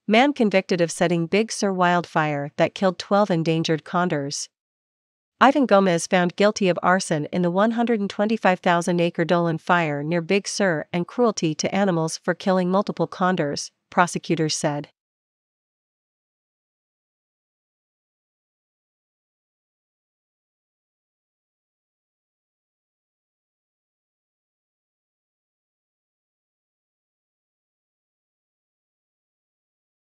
Man convicted of setting Big Sur wildfire that killed 12 endangered condors. Ivan Gomez found guilty of arson in the 125,000-acre Dolan fire near Big Sur and cruelty to animals for killing multiple condors, prosecutors said.